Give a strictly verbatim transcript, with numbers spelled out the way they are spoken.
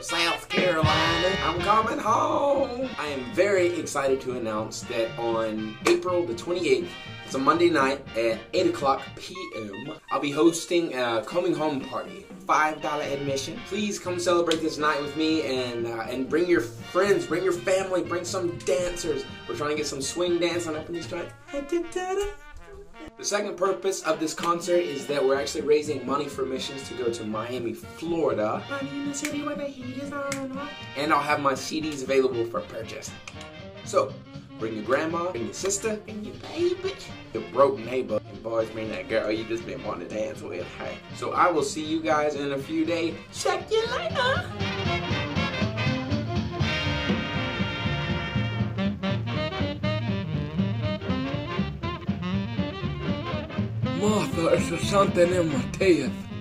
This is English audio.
South Carolina. I'm coming home. I am very excited to announce that on April the twenty-eighth, it's a Monday night at eight o'clock p m I'll be hosting a coming home party. five dollar admission. Please come celebrate this night with me and uh, and bring your friends, bring your family, bring some dancers. We're trying to get some swing dancing up in this joint. The second purpose of this concert is that we're actually raising money for missions to go to Miami, Florida. Money in the city where the heat is on. And I'll have my C Ds available for purchase. So, bring your grandma, bring your sister, and your baby. Your broke neighbor, and boys, bring that girl you just been wanting to dance with. Hey. So I will see you guys in a few days. Check you later. Martha, there's something in my teeth.